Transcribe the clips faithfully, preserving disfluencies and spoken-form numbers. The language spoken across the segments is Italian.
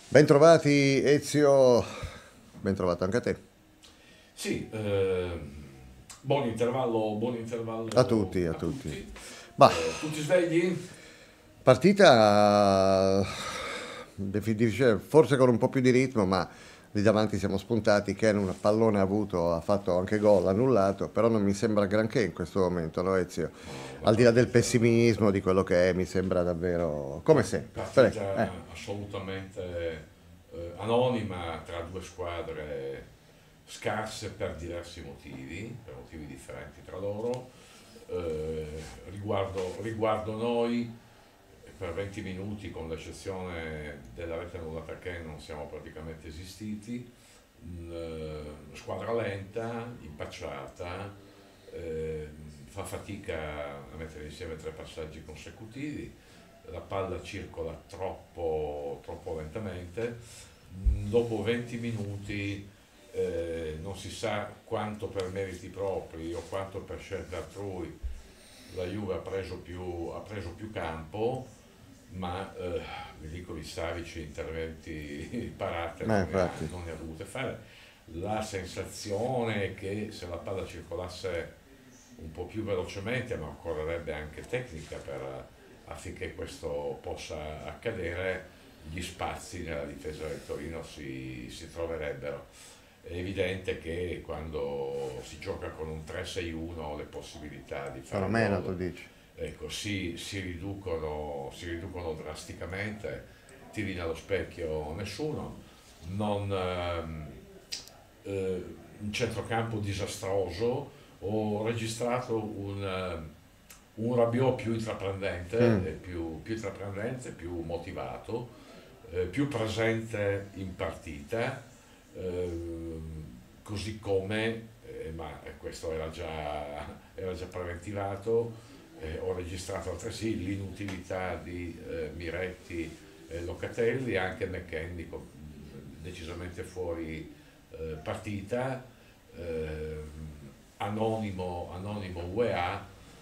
Bentrovati Ezio, ben trovato anche a te. Sì, eh, buon intervallo, buon A tutti, intervallo a a tutti. tutti. Ma Eh, tutti svegli? partita difficile, forse con un po' più di ritmo, ma lì davanti siamo spuntati. Ken un pallone ha avuto, ha fatto anche gol, annullato, però non mi sembra granché in questo momento, no Ezio? No, la Al di là del partita, pessimismo, di quello che è, mi sembra davvero come sempre. Pre- eh. partita assolutamente eh, anonima tra due squadre scarse per diversi motivi, per motivi differenti tra loro. Eh, riguardo, riguardo noi, per venti minuti, con l'eccezione della rete annullata che non siamo praticamente esistiti. Mm, eh, squadra lenta, impacciata, eh, fa fatica a mettere insieme tre passaggi consecutivi, la palla circola troppo, troppo lentamente. Mm, dopo venti minuti eh, non si sa quanto per meriti propri o quanto per scelte altrui la Juve ha preso più, ha preso più campo, ma eh, Milinkovic Savic interventi parate Eh, non ne ha, infatti. non ne ha dovute fare. La sensazione è che se la palla circolasse un po' più velocemente, ma occorrerebbe anche tecnica per, affinché questo possa accadere, gli spazi nella difesa del Torino si, si troverebbero. È evidente che quando si gioca con un tre sei uno le possibilità di Sono fare meno, tu gol, dici. ecco, si, si riducono, si riducono drasticamente. Tiri nello specchio nessuno, non, ehm, eh, un centrocampo disastroso. Ho registrato un, eh, un Rabiot più intraprendente, Mm. eh, più, più intraprendente, più motivato, eh, più presente in partita, ehm, così come, eh, ma questo era già, era già preventivato, eh, ho registrato altresì l'inutilità di eh, Miretti e Locatelli, anche McKennie co- decisamente fuori eh, partita, eh, anonimo, anonimo U E A,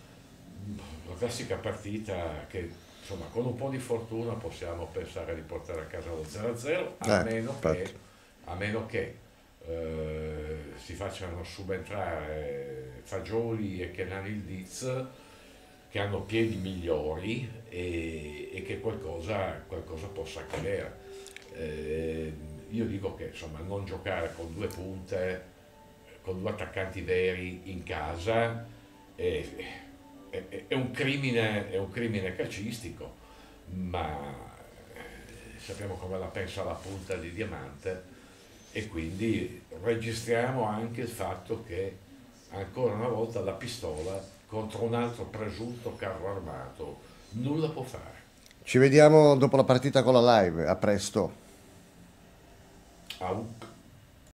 la classica partita che insomma con un po' di fortuna possiamo pensare di portare a casa lo zero a zero, a Eh, meno infatti. che, a meno che eh, si facciano subentrare Fagioli e Kenan Ildiz, che hanno piedi migliori e, e che qualcosa, qualcosa possa accadere. Eh, io dico che insomma non giocare con due punte, con due attaccanti veri in casa è, è- è un crimine, è un crimine calcistico, ma eh, sappiamo come la pensa la punta di Diamante e quindi registriamo anche il fatto che ancora una volta la pistola contro un altro presunto carro armato nulla può fare. Ci vediamo dopo la partita con la live. A presto. Au.